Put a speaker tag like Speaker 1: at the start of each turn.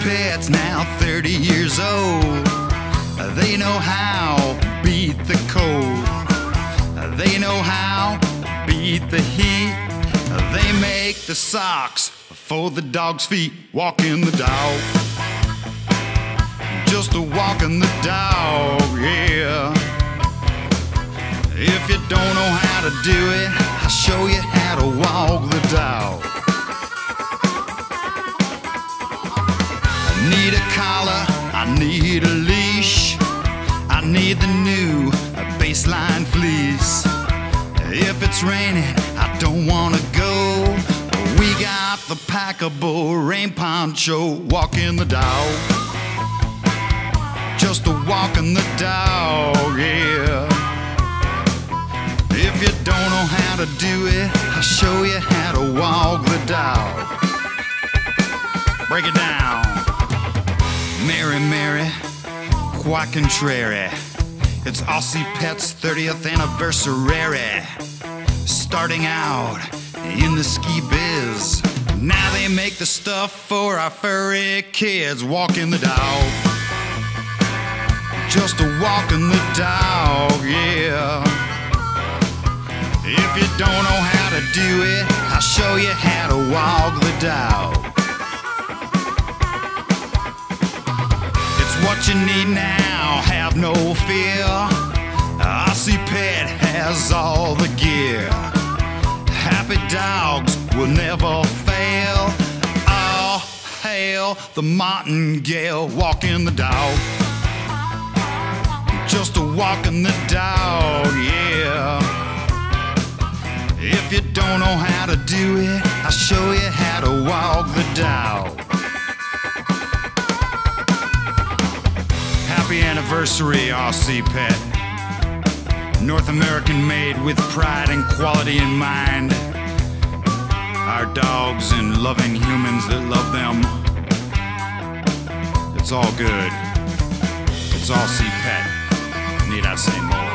Speaker 1: Pet's now 30 years old. They know how beat the cold. They know how beat the heat. They make the socks for the dog's feet. Walking the dog, just a walking the dog, yeah. If you don't know how to do it, I'll show you how to walk the dog. I need a collar, I need a leash, I need the new baseline fleece. If it's raining, I don't wanna go. We got the packable rain poncho. Walking the dog, just a walking the dog, yeah. If you don't know how to do it, I'll show you how to walk the dog. Break it down. Mary, Mary, quite contrary. It's Aussie Pet's 30th anniversary. Starting out in the ski biz, now they make the stuff for our furry kids. Walking the dog, just a walking the dog, yeah. If you don't know how to do it, I'll show you how to walk the dog. It's what you need now, have no fear. Aussie Pet has all the gear. Happy dogs will never fail. All hail the martingale. Walking the dog, just a walking the dog, yeah. If you don't know how to do it, I'll show you how to walk the dog. Happy anniversary, Aussie Pet. North American made with pride and quality in mind. Our dogs and loving humans that love them. It's all good. It's Aussie Pet. Need I say more?